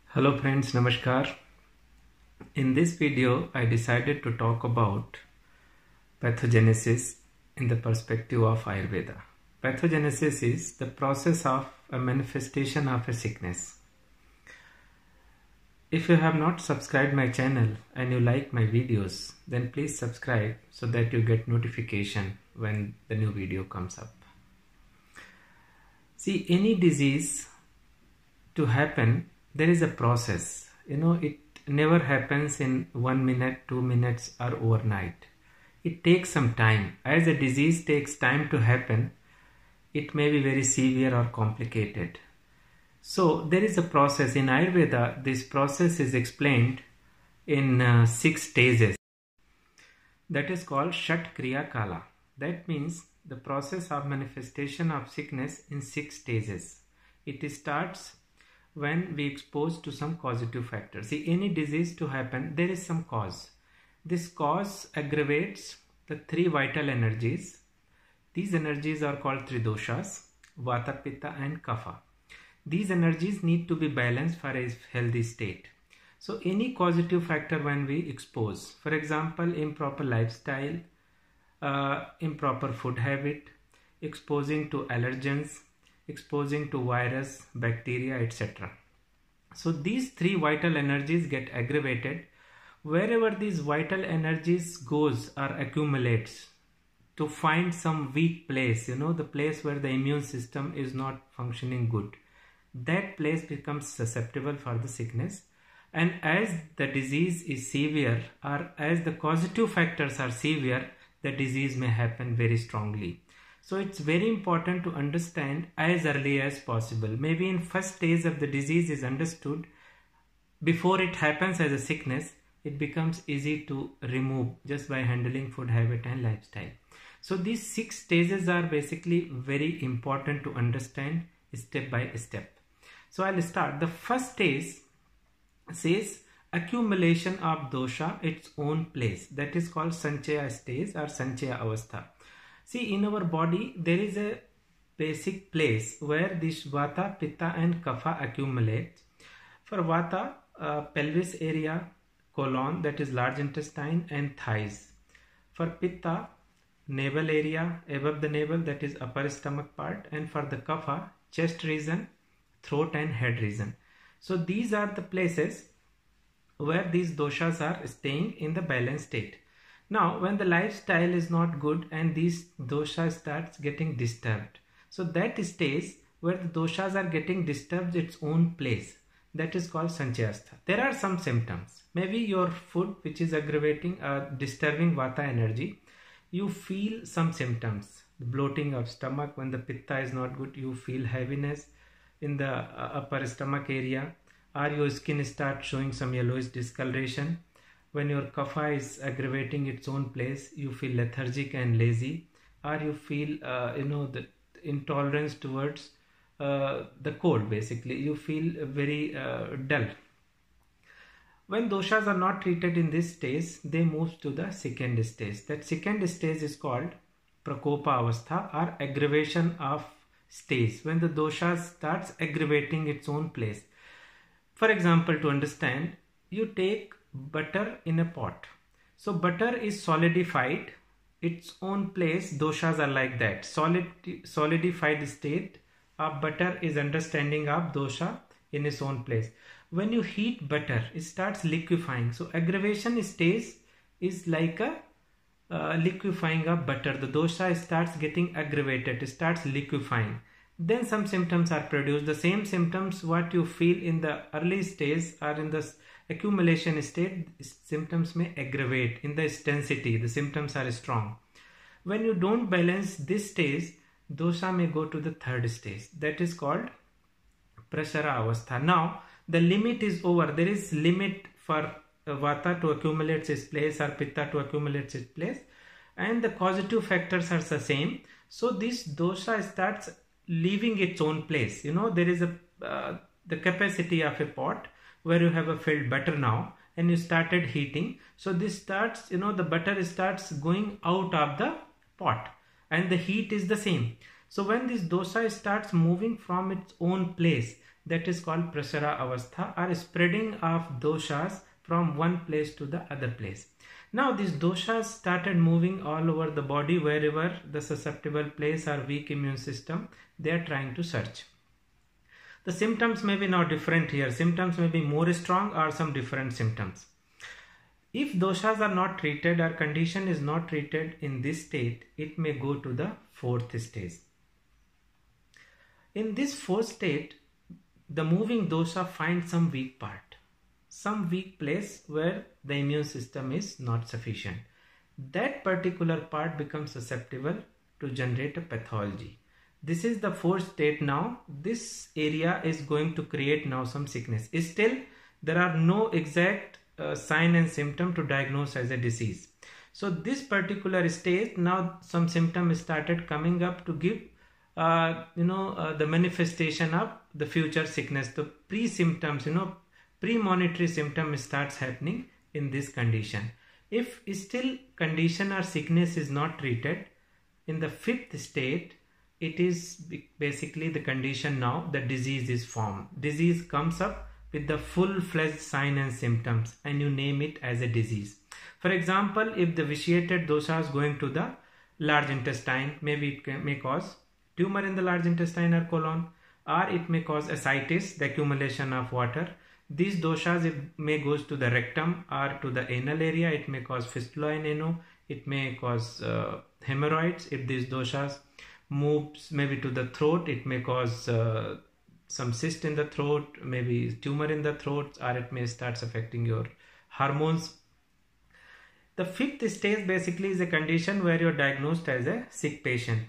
Hello friends, Namaskar. In this video, I decided to talk about pathogenesis in the perspective of Ayurveda. Pathogenesis is the process of a manifestation of a sickness. If you have not subscribed my channel and you like my videos, then please subscribe so that you get notification when the new video comes up. See, any disease to happen, there is a process. It never happens in 1 minute, 2 minutes or overnight. It takes some time. As a disease takes time to happen, it may be very severe or complicated. So there is a process. In Ayurveda, this process is explained in 6 stages. That is called Shat Kriya Kala. That means the process of manifestation of sickness in 6 stages. It starts when we expose to some causative factor. See, any disease to happen, there is some cause. This cause aggravates the 3 vital energies. These energies are called Tridoshas, Vata, Pitta and Kapha. These energies need to be balanced for a healthy state. So any causative factor when we expose, for example, improper lifestyle, improper food habit, exposing to allergens, exposing to virus, bacteria, etc. So these 3 vital energies get aggravated. Wherever these vital energies goes or accumulates to find some weak place, the place where the immune system is not functioning good, that place becomes susceptible for the sickness. And as the disease is severe or as the causative factors are severe, the disease may happen very strongly. So it's very important to understand as early as possible. Maybe in first stage of the disease is understood, before it happens as a sickness, it becomes easy to remove just by handling food habit and lifestyle. So these 6 stages are basically very important to understand step by step. So I'll start. The first stage says accumulation of dosha its own place. That is called Sanchaya stage or Sanchaya avastha. See, in our body, there is a basic place where this Vata, Pitta and Kapha accumulate. For Vata, pelvis area, colon, that is large intestine and thighs. For Pitta, navel area, above the navel, that is upper stomach part. And for the Kapha, chest region, throat and head region. So these are the places where these doshas are staying in the balanced state. Now, when the lifestyle is not good and these doshas starts getting disturbed, so that stage where the doshas are getting disturbed its own place, that is called Sanchayastha. There are some symptoms. Maybe your food which is aggravating disturbing Vata energy, you feel some symptoms. Bloating of stomach. When the Pitta is not good, you feel heaviness in the upper stomach area, or your skin starts showing some yellowish discoloration. When your Kapha is aggravating its own place, you feel lethargic and lazy, or you feel the intolerance towards the cold. Basically, you feel very dull. When doshas are not treated in this stage, they move to the second stage. That second stage is called Prakopa avastha or aggravation of stage, when the dosha starts aggravating its own place. For example, to understand, you take butter in a pot. So butter is solidified its own place. Doshas are like that. Solidified state of butter is understanding of dosha in its own place. When you heat butter, it starts liquefying. So aggravation stage is like a liquefying of butter. The dosha starts getting aggravated, it starts liquefying. Then some symptoms are produced. The same symptoms what you feel in the early stage or in the accumulation state, symptoms may aggravate in the intensity. The symptoms are strong. When you don't balance this stage, dosha may go to the third stage. That is called Prashara avastha. Now the limit is over. There is limit for Vata to accumulate its place or Pitta to accumulate its place, and the causative factors are the same. So this dosha starts leaving its own place. There is the capacity of a pot where you have a filled butter now and you started heating. So this starts, the butter starts going out of the pot and the heat is the same. So when this dosha starts moving from its own place, that is called prasara avastha, or spreading of doshas from one place to the other place. Now these doshas started moving all over the body, wherever the susceptible place or weak immune system they are trying to search. The symptoms may be now different here. Symptoms may be more strong or some different symptoms. If doshas are not treated or condition is not treated in this state, it may go to the fourth stage. In this fourth state, the moving dosha finds some weak part, some weak place where the immune system is not sufficient. That particular part becomes susceptible to generate a pathology. This is the fourth state now. This area is going to create now some sickness. Still, there are no exact sign and symptom to diagnose as a disease. So this particular stage, now some symptoms started coming up to give the manifestation of the future sickness. The pre-symptoms, premonitory symptom starts happening in this condition. If still condition or sickness is not treated, in the fifth state, it is basically the condition now the disease is formed. Disease comes up with the full-fledged sign and symptoms, and you name it as a disease. For example, if the vitiated dosha is going to the large intestine, maybe it may cause tumor in the large intestine or colon, or it may cause ascites, the accumulation of water. These doshas, it may goes to the rectum or to the anal area. It may cause fistula in ano. It may cause hemorrhoids. If these doshas moves maybe to the throat, it may cause some cyst in the throat, maybe tumor in the throat, or it may start affecting your hormones. The fifth stage basically is a condition where you're diagnosed as a sick patient.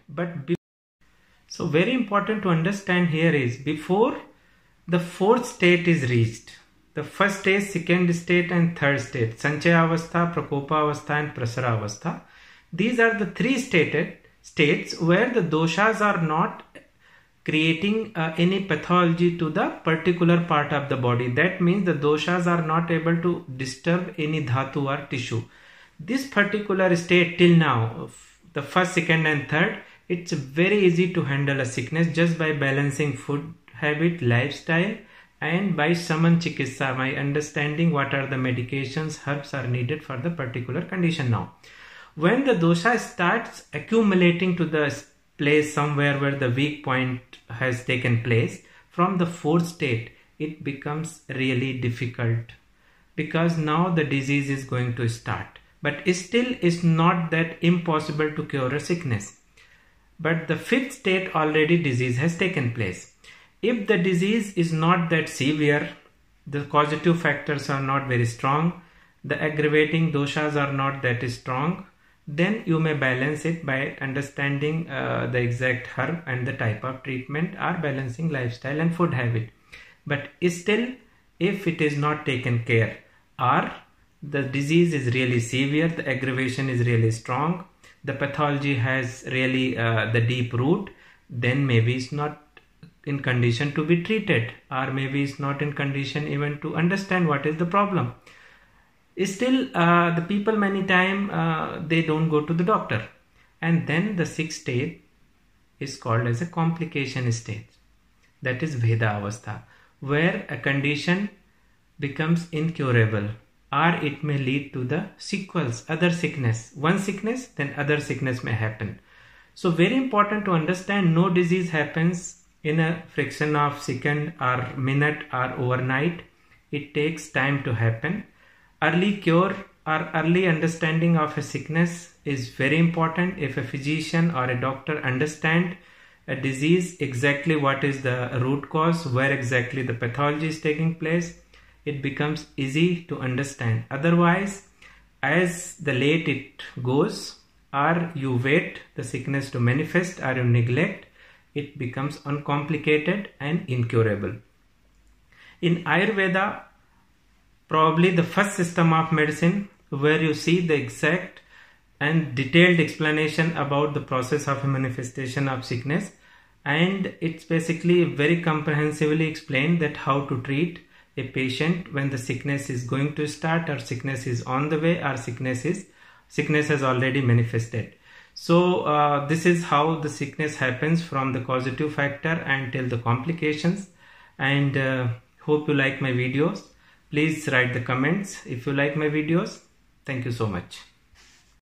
So very important to understand here is, before the fourth state is reached, the first stage, second state and third state, Sanchaya Avastha, Prakopa Avastha and Prasara Avastha, these are the three states where the doshas are not creating any pathology to the particular part of the body. That means the doshas are not able to disturb any dhatu or tissue. This particular state till now, the first, second and third, it's very easy to handle a sickness just by balancing food habit, lifestyle, and by saman chikitsa, by understanding what are the medications, herbs are needed for the particular condition now. When the dosha starts accumulating to the place somewhere where the weak point has taken place, from the fourth state, it becomes really difficult, because now the disease is going to start. But still is not that impossible to cure a sickness. But the fifth state, already disease has taken place. If the disease is not that severe, the causative factors are not very strong, the aggravating doshas are not that strong, then you may balance it by understanding the exact herb and the type of treatment, or balancing lifestyle and food habit. But still, if it is not taken care, or the disease is really severe, the aggravation is really strong, the pathology has really the deep root, then maybe it's not in condition to be treated, or maybe it's not in condition even to understand what is the problem. Still, the people many times they don't go to the doctor, and then the sixth state is called as a complication stage, that is Veda Avastha, where a condition becomes incurable, or it may lead to the sequels, other sickness. One sickness, then other sickness may happen. So very important to understand, no disease happens in a fraction of second or minute or overnight. It takes time to happen. Early cure or early understanding of a sickness is very important. If a physician or a doctor understand a disease, exactly what is the root cause, where exactly the pathology is taking place, it becomes easy to understand. Otherwise, as the late it goes, or you wait the sickness to manifest, or you neglect, it becomes uncomplicated and incurable. In Ayurveda, probably the first system of medicine where you see the exact and detailed explanation about the process of a manifestation of sickness, and it's basically very comprehensively explained that how to treat a patient when the sickness is going to start, or sickness is on the way, or sickness has already manifested. So this is how the sickness happens, from the causative factor until the complications. and hope you like my videos. Please write the comments if you like my videos. Thank you so much.